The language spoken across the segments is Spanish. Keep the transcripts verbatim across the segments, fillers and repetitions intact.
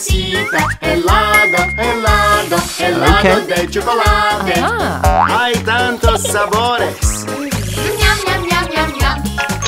necesita helado, helado, helado Okay. de chocolate. Ah. Hay tantos sabores. Ñam, ñam, ñam, ñam, ñam.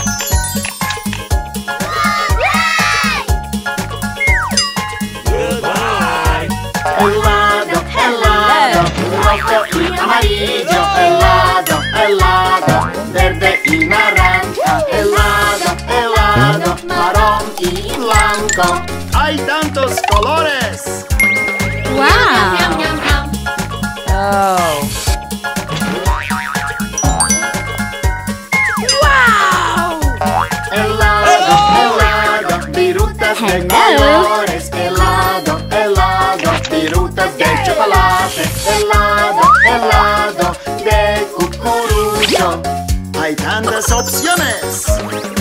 Helado, helado, rojo y amarillo. Helado, helado, verde y naranja. Helado, helado, marrón y blanco. Hay tantos colores. Wow. Ñam, ñam, ñam. Oh. Wow. Helado, helado, virutas de Hello. colores. Helado, helado, virutas de chocolate. Helado, helado, de cucurucho. Hay tantas opciones.